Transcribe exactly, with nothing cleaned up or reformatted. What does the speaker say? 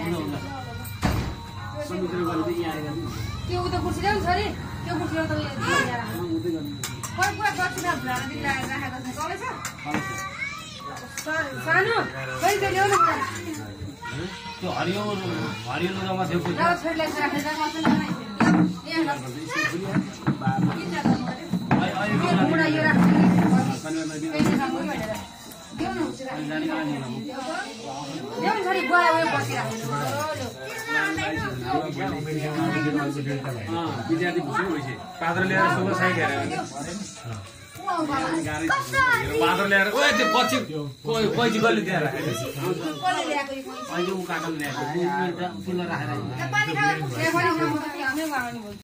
समुद्र गरे यहाँ आएर त्यो उता कुर्सी ल्याउनु छ रे त्यो कुर्सी ल्याउ त यहाँ उतै गर्नु कोही पुरा गच्छ न भ्राना दिन राखेको छ चलेछ सानो कहिले चाहिँ ल्याउनु छ त्यो हरियो हरियो लुगामा थियो ल छोरीलाई राखेर गर्छ न यहाँ बुढा यो राख्छ ल्याउनु ल्याउनु छोरी बुवा उयो बसिरहेको विद्यार्थी भुसो भइसक्यो पात्र ल्याएर सुगर साइड हेरेर पात्र ल्याएर ओ त्यो पछि पैँची कसले त्यहाँ राखेको अहिले ऊ काटन ल्याएको राखेर